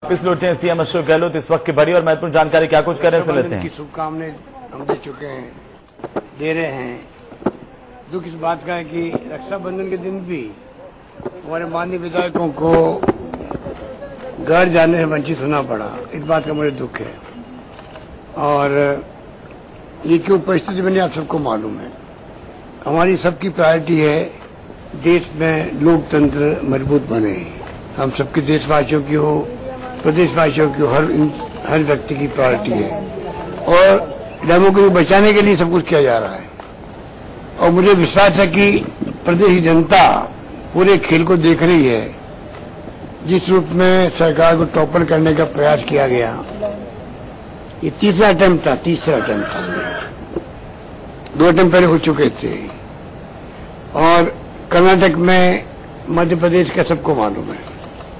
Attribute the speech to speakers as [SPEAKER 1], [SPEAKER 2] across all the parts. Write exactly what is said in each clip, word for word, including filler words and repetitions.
[SPEAKER 1] वापिस लौटे हैं सीएम अशोक गहलोत। इस वक्त की बड़ी और महत्वपूर्ण जानकारी क्या कुछ कर रहे हैं, सुन लेते हैं।
[SPEAKER 2] की शुभकामनाएं हम दे चुके हैं, दे रहे हैं। दुख इस बात का है कि रक्षाबंधन के दिन भी हमारे माननीय विधायकों को घर जाने से वंचित होना पड़ा। इस बात का मुझे दुख है और ये क्यों परिस्थिति बनी आप सबको मालूम है। हमारी सबकी प्रायोरिटी है देश में लोकतंत्र मजबूत बने। हम सबके देशवासियों की हो, प्रदेशवासियों की हो, हर हर व्यक्ति की प्रायोरिटी है और डेमोक्रेसी बचाने के लिए सब कुछ किया जा रहा है। और मुझे विश्वास है कि प्रदेश की जनता पूरे खेल को देख रही है। जिस रूप में सरकार को टॉपल करने का प्रयास किया गया, ये तीसरा अटेम्प्ट था तीसरा अटेम्प्ट था दो अटेम्प्ट पहले हो चुके थे। और कर्नाटक में, मध्य प्रदेश का सबको मालूम है।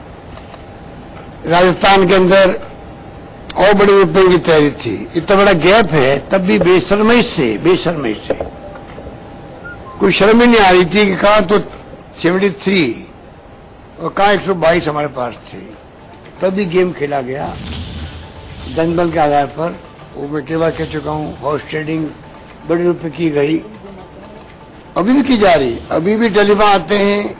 [SPEAKER 2] राजस्थान के अंदर और बड़ी रुपये की तैयारी थी। इतना बड़ा गैप है, तब भी बेशर्मी से बेशर्मी से कोई शर्म ही नहीं आ रही थी कि कहां तो तिहत्तर और कहां एक सौ बाईस हमारे पास थे। तब भी गेम खेला गया जनबल के आधार पर। वो मैं कई बार कह चुका हूं, हाउस ट्रेडिंग बड़े रुपये की गई, अभी भी की जा रही। अभी भी टेलीफोन आते हैं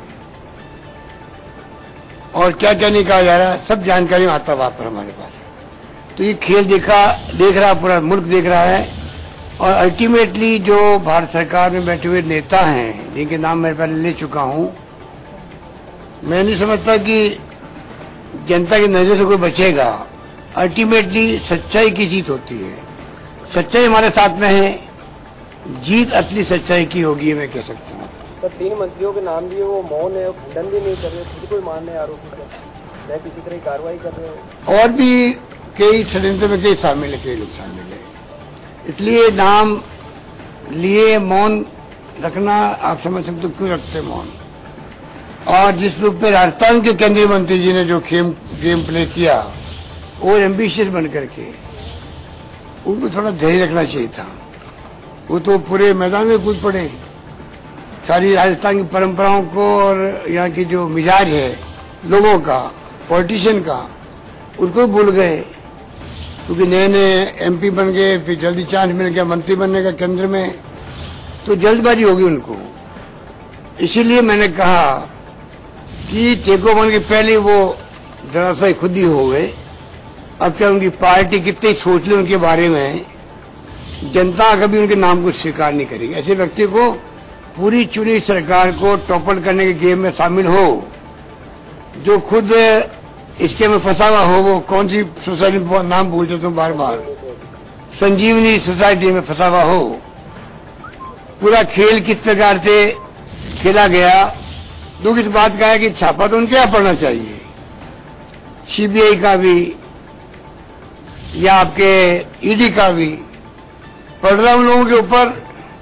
[SPEAKER 2] और क्या क्या नहीं कहा जा रहा है, सब जानकारी आता वहां पर हमारे पास। तो ये खेल देखा देख रहा पूरा मुल्क देख रहा है। और अल्टीमेटली जो भारत सरकार में बैठे हुए नेता हैं, जिनके नाम मैं पहले ले चुका हूं, मैं नहीं समझता कि जनता की नजर से कोई बचेगा। अल्टीमेटली सच्चाई की जीत होती है। सच्चाई हमारे साथ में है, जीत असली सच्चाई की होगी, मैं कह सकता हूं।
[SPEAKER 3] सर, तीन मंत्रियों के नाम लिए वो मौन है, खंडन भी नहीं कर रहे, खुद कोई मान रहे आरोपी है, न किसी तरह की कार्रवाई कर रहे हो।
[SPEAKER 2] और भी कई षड्यंत्र में कई शामिल है, कई लोग शामिल है। इसलिए नाम लिए मौन रखना, आप समझ सकते हो क्यों रखते मौन। और जिस रूप में राजस्थान के केंद्रीय मंत्री जी ने जो गेम गेम प्ले किया, और एम्बिशियस बन करके, उनको थोड़ा धैर्य रखना चाहिए था। वो तो पूरे मैदान में कूद पड़े, सारी राजस्थान की परंपराओं को और यहाँ की जो मिजाज है लोगों का, पॉलिटिशियन का, उसको भूल गए। क्योंकि नए नए एमपी बन गए, फिर जल्दी चांस मिल गया मंत्री बनने का केंद्र में, तो जल्दबाजी होगी उनको। इसीलिए मैंने कहा कि टेको बन के पहले वो जरा सा खुद ही हो गए। अब क्या उनकी पार्टी कितनी सोच ले उनके बारे में, जनता कभी उनके नाम को स्वीकार नहीं करेगी। ऐसे व्यक्ति को पूरी चुनी सरकार को टॉपल करने के गेम में शामिल हो, जो खुद इसके में फंसा हुआ हो। वो कौन सी सोसाइटी नाम भूल जाता हूं बार बार, संजीवनी सोसाइटी में फंसा हुआ हो। पूरा खेल किस प्रकार से खेला गया। दुख इस बात का है कि छापा तो उनके यहां पड़ना चाहिए, सीबीआई का भी या आपके ईडी का भी। पड़ रहा उन लोगों के ऊपर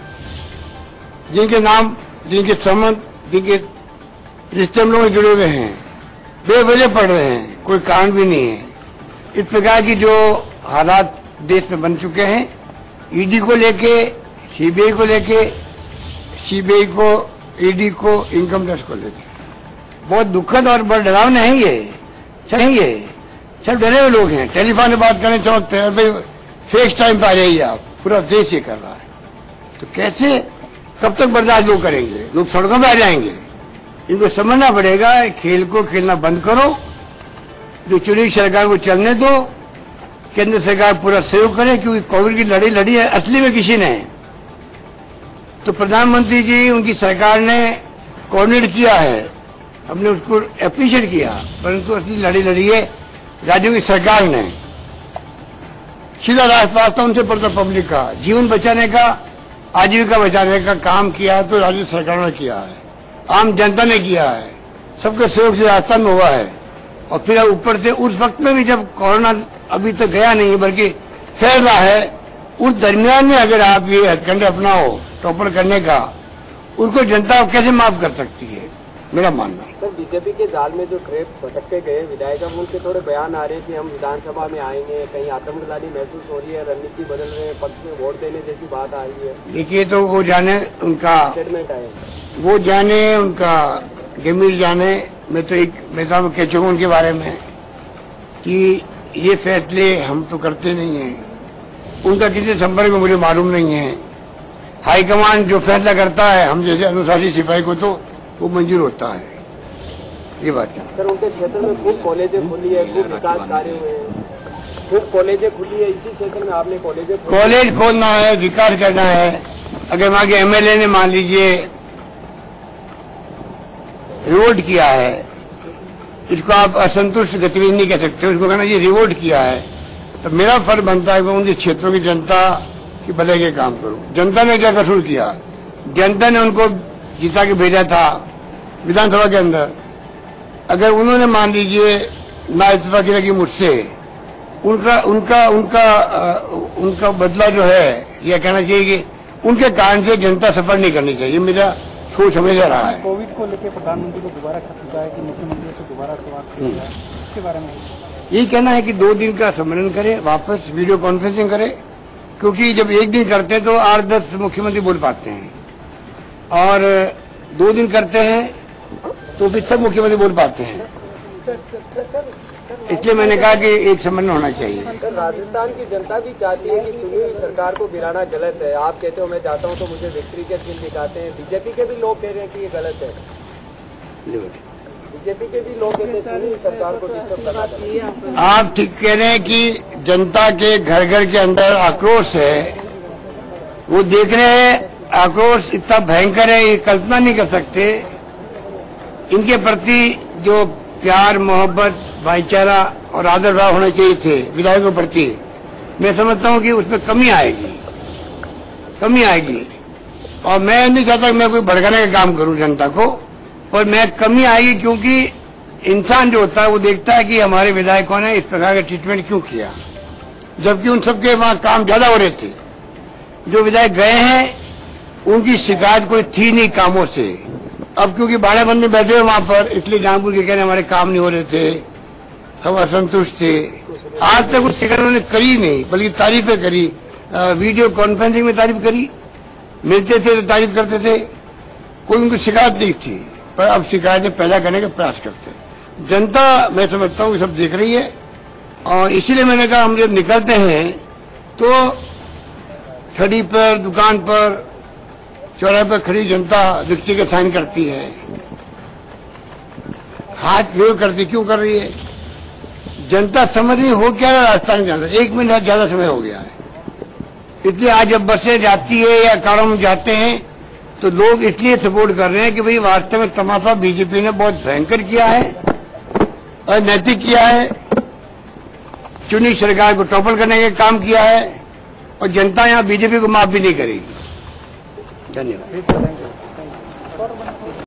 [SPEAKER 2] जिनके नाम, जिनके संबंध, जिनके रिश्ते हम लोग जुड़े हुए हैं, बेवजह पड़ रहे हैं, कोई कारण भी नहीं है। इस प्रकार की जो हालात देश में बन चुके हैं, ईडी को लेके, सीबीआई को लेके, सीबीआई को, ईडी को, इनकम टैक्स को लेके, बहुत दुखद और बड़ा डरावना है ये। सही है, सब डरे हुए लोग हैं। टेलीफोन में बात करने चौंकते हैं, भाई फेस टाइम पे आ जाइए आप, पूरा देश ये कर रहा है। तो कैसे, कब तक बर्दाश्त लोग करेंगे? लोग सड़कों में आ जाएंगे। इनको समझना पड़ेगा, खेल को खेलना बंद करो, जो चुनी सरकार को चलने दो, केंद्र सरकार पूरा सहयोग करे। क्योंकि कोविड की लड़ाई लड़ी है असली में किसी ने, तो प्रधानमंत्री जी, उनकी सरकार ने कोऑर्डिनेट किया है, हमने उसको एप्रिशिएट किया। परंतु असली लड़ी लड़ी है राज्यों की सरकार ने। सीधा रास्ता उनसे पड़ता पब्लिक का, जीवन बचाने का, आजीविका बचाने का काम किया तो राज्य सरकारों ने किया है, आम जनता ने किया है, सबके सहयोग से रास्ता में हुआ है। और फिर ऊपर से उस वक्त में भी जब कोरोना अभी तक गया नहीं बल्कि फैल रहा है, उस दरमियान में अगर आप ये हथकंडे अपनाओ टॉपल करने का, उनको जनता कैसे माफ कर सकती है, मेरा मानना है।
[SPEAKER 3] सर, बीजेपी के जाल में जो ट्रेप भटक के गए विधायक, अब उनके थोड़े बयान आ रहे हैं कि हम विधानसभा में आएंगे, कहीं आतंकवादी महसूस हो रही है, रणनीति बदल रहे हैं, पक्ष में वोट देने जैसी बात आ रही है।
[SPEAKER 2] देखिए, तो वो जाने उनका
[SPEAKER 3] स्टेटमेंट आए,
[SPEAKER 2] वो जाने उनका जमीर जाने। मैं तो एक मैं तो कह चुका उनके बारे में। कि ये फैसले हम तो करते नहीं हैं, उनका किसी संपर्क में मुझे मालूम नहीं है। हाईकमान जो फैसला करता है, हम जैसे अनुशासित सिपाही को तो वो मंजूर होता है। ये बात है
[SPEAKER 3] सर। उनके क्षेत्र में खूब कॉलेजें खुली है, खूब विकास कार्य हुए हैं, खूब कॉलेजें खुली है। इसी क्षेत्र में आपने कॉलेजें
[SPEAKER 2] कॉलेज खोलना है, विकास करना है। अगर वहां के एमएलए ने मान लीजिए रिवोल्ट किया है, इसको आप असंतुष्ट गतिविधि नहीं कह सकते, उसको कहना ये रिवोल्ट किया है, तो मेरा फर्ज बनता है कि उनके क्षेत्रों की जनता की भलाई के काम करूं। जनता ने क्या कसूर किया? जनता ने उनको जिता के भेजा था विधानसभा के अंदर। अगर उन्होंने मान लीजिए ना इत्तेफाक किया कि मुझसे उनका उनका उनका उनका बदला जो है, यह कहना चाहिए कि उनके कारण से जनता सफर नहीं करनी चाहिए। मेरा सोच हमेशा रहा है।
[SPEAKER 4] कोविड को लेकर प्रधानमंत्री को दोबारा खत लिखा है कि मुख्यमंत्री से दोबारा सवाल किया जाए, इसके बारे में
[SPEAKER 2] यही कहना है कि दो दिन का सम्मेलन करें, वापस वीडियो कॉन्फ्रेंसिंग करें, क्योंकि जब एक दिन करते हैं तो आठ दस मुख्यमंत्री बोल पाते हैं, और दो दिन करते हैं तो फिर सब मुख्यमंत्री बोल पाते हैं। इसलिए मैंने कहा कि एक सम्मेलन होना चाहिए।
[SPEAKER 3] सर, राजस्थान की जनता भी चाहती है कि चुनी हुई सरकार को गिराना गलत है। आप कहते हो मैं जाता हूं तो मुझे विक्ट्री के चिन्ह दिखाते हैं। बीजेपी के भी लोग कह रहे हैं कि ये गलत है। बीजेपी के भी लोग कहते हैं चुनी हुई सरकार को डिस्टर्ब करना चाहिए।
[SPEAKER 2] आप ठीक कह रहे हैं कि जनता के घर घर के अंदर आक्रोश है, वो देख रहे हैं। आक्रोश इतना भयंकर है, ये कल्पना नहीं कर सकते। इनके प्रति जो प्यार, मोहब्बत, भाईचारा और आदर भाव होने चाहिए थे विधायकों के प्रति, मैं समझता हूं कि उसमें कमी आएगी, कमी आएगी। और मैं नहीं चाहता कि मैं कोई भड़काने का काम करूं जनता को, पर मैं कमी आएगी, क्योंकि इंसान जो होता है वो देखता है कि हमारे विधायकों ने इस प्रकार का ट्रीटमेंट क्यों किया, जबकि उन सबके वहां काम ज्यादा हो रहे थे। जो विधायक गए हैं उनकी शिकायत कोई थी नहीं कामों से। अब क्योंकि बाड़ेबंद में बैठे हुए वहां पर, इसलिए जहांपुर के कह रहे हमारे काम नहीं हो रहे थे, हम असंतुष्ट थे। आज तक उस शिकायत उन्होंने करी नहीं, बल्कि तारीफें करी, वीडियो कॉन्फ्रेंसिंग में तारीफ करी, मिलते थे तो तारीफ करते थे, कोई उनको शिकायत नहीं थी। पर अब शिकायतें पैदा करने का प्रयास करते हैं। जनता मैं समझता हूँ सब देख रही है, और इसीलिए मैंने कहा हम जब निकलते हैं तो छड़ी पर, दुकान पर, चौराहे पर खड़ी जनता रिक्ति के साइन करती है, हाथ प्रयोग करती। क्यों कर रही है? जनता समझ रही हो क्या रहा राजस्थान के अंदर। एक मिनट ज्यादा समय हो गया है, इसलिए आज जब बसें जाती है या कारों में जाते हैं तो लोग इसलिए सपोर्ट कर रहे हैं कि भाई वास्तव में तमाशा बीजेपी ने बहुत भयंकर किया है, अनैतिक किया है, चुनी सरकार को टॉपल करने का काम किया है, और जनता यहां बीजेपी को माफ भी नहीं करेगी। धन्यवाद।